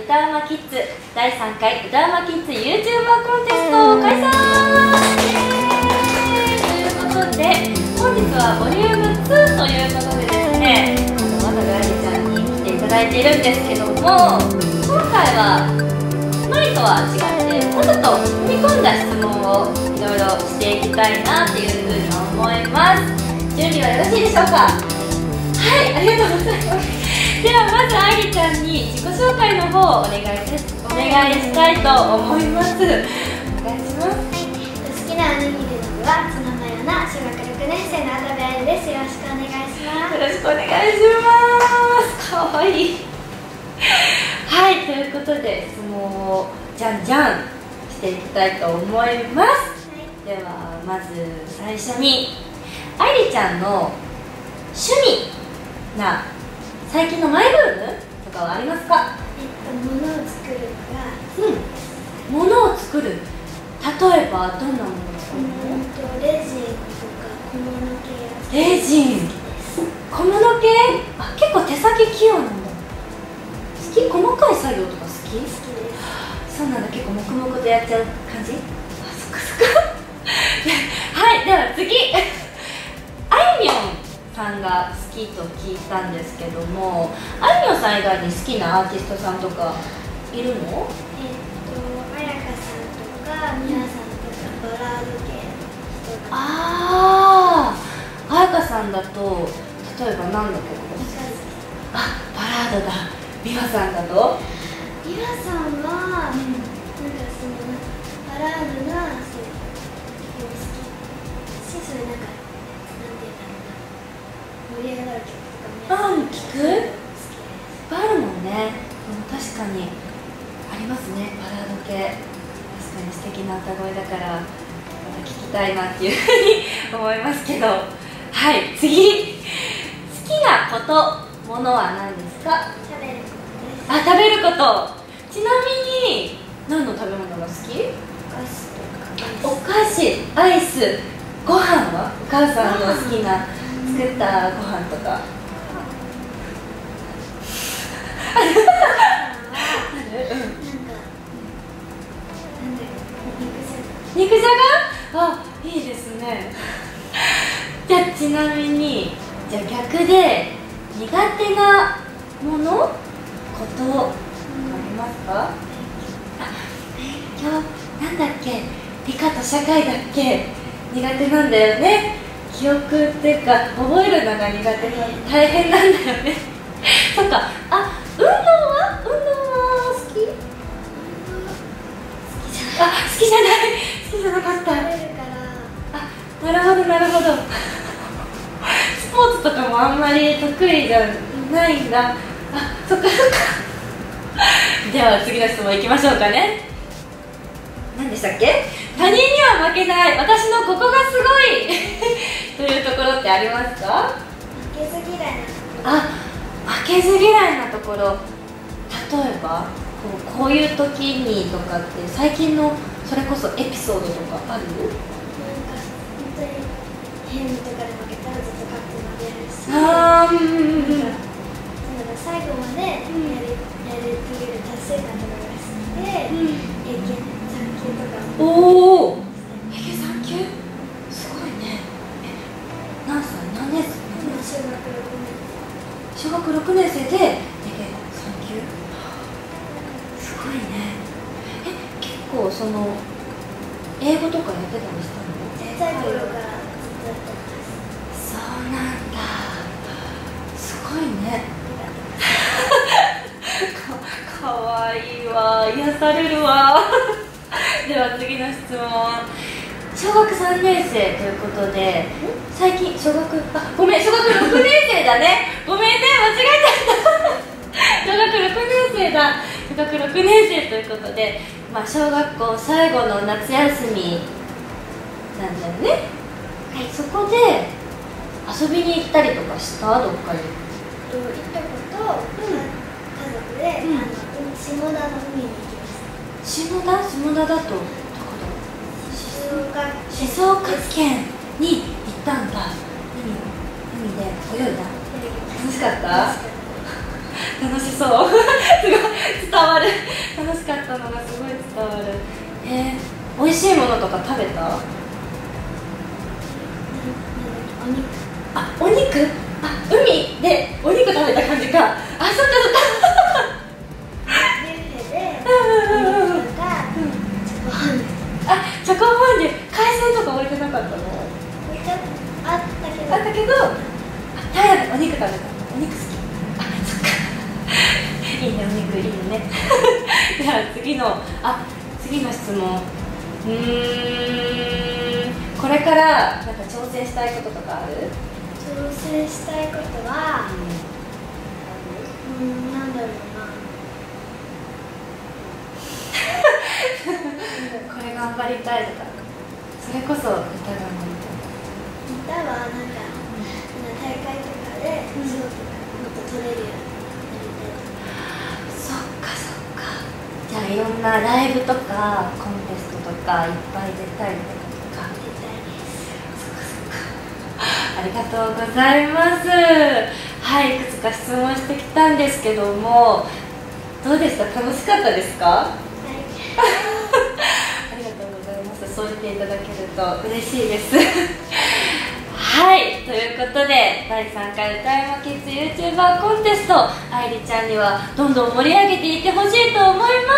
歌うまキッズ第3回歌うまキッズ YouTuber コンテスト開催ということで、本日はボリューム2ということでですね、まさがありちゃんに来ていただいているんですけども、今回は前とは違ってもうちょっと踏み込んだ質問をいろいろしていきたいなっていうふうに思います。準備はよろしいでしょうか？はい、ありがとうございます。ではまずありちゃんに自己紹介の方をお願いしたいと思います。お願いします。 好きなおにぎりの具はツナマヨな小学6年生の渡部愛です。よろしくお願いします。 よろしくお願いします。かわいい。はい、ということで質問をじゃんじゃんしていきたいと思います。ではまず最初にありちゃんの趣味な最近のマイブームとかはありますか？ 物を作るのが好きです。 物を作る。例えばどんなものを作るの？ レジンとか小物系が好きレジン、小物系。あ、結構手先器用なんだ。好き？細かい作業とか好き？好きです。そうなんだ。結構黙々とやっちゃう感じ？あ、そっかそっかはい、では次あいみょんさんが好きと聞いたんですけども、あいみょんさん以外に好きなアーティストさんとかいるの？ 彩香さんとかみやさんとかバラード系の人が。 ああ、彩香さんだと例えば何の曲が好き？あ、バラードだ。美和さんだと？ みやさんは、なんかそのバラードがすごい好きし、それなんかなんていうんだろうな、盛り上がる曲とかも聞く？いっぱいあるもんね。確かにありますね、バラード系。確かに素敵な歌声だからまた聴きたいなっていうふうに思いますけど。はい、次、好きなこと、ものは何ですか？ 食べることです。 あ、食べること。ちなみに何の食べ物が好き？ お菓子とかお菓子、アイス、ご飯はお母さんの好きな作ったご飯とか。肉じゃが？あ、いいですね。じゃあちなみに、じゃあ逆で苦手なもの、ことありますか？あ、勉強なんだっけ、理科と社会だっけ、苦手なんだよね。記憶っていうか覚えるのが苦手な、大変なんだよねそっか。あ、運動は好き？あ、好きじゃない。好きじゃなかった。 食べるから。 あ、なるほどなるほどスポーツとかもあんまり得意じゃないんだ。あ、そっかそっかでは次の質問いきましょうかね。何でしたっけ？他人には負けない、私のここがすごいというところってありますか？ 負けず嫌いなところ。 あ、負けず嫌いなところ。例えばこういう時にとかって最近のそれこそエピソードとかある？ なんか本当にゲームとかで負けたらずっと勝って負けるし、 あー、 なんか最後までやり遂げる達成感とかが好きで、英検3級とかも。 おお、英検3級すごいね。何歳？何年生？ 今小学6年。 小学6年生で英検3級、すごいね。結構その英語とかやってたりしたの？ 小さい頃からずっとやってます。 そうなんだ、すごいねかわいいわ、癒されるわでは次の質問。小学3年生ということで、最近小学、あ、ごめん、小学6年生だねごめんね、間違えちゃった小学6年生だ。小学6年生ということで、小学校最後の夏休みなんだよね。はい、そこで遊びに行ったりとかした？どっかに。 行ったこと、家族で、下田の海に行きました。 下田だとどこだ？静岡県に行ったんだ。海で泳いだ？楽しかった？楽しそうすごい伝わるったのがすごい伝わる。美味しいものとか食べた？ お肉。 あ、お肉？あ、海でお肉食べた感じか。あ、そっかそっか。 ビュッフェでお肉とかチョコフォンデュ。 あ、チョコフォンデュ、海鮮とか置いてなかったの？ あったけど。 あったけど、タイラでお肉食べた。お肉好き。あ、そっか。いいね、お肉いいね。じゃあ次の質問。これからなんか挑戦したいこととかある？ 挑戦したいことは、なんだろうな。 これ頑張りたいとか。それこそ歌が頑張りたい。 歌はなんか、大会とかで賞とかもっと取れるようになりたい。 そっかそっか。じゃあいろんなライブとかコンテストとかいっぱい出たいってことか。 出たいです。 そっかそっか。ありがとうございます。はい、いくつか質問してきたんですけども、どうでした？楽しかったですか？ありがとうございます。そう言っていただけると嬉しいです。はい、ということで第3回歌いまキッズ YouTuber コンテスト、愛理ちゃんにはどんどん盛り上げていってほしいと思います。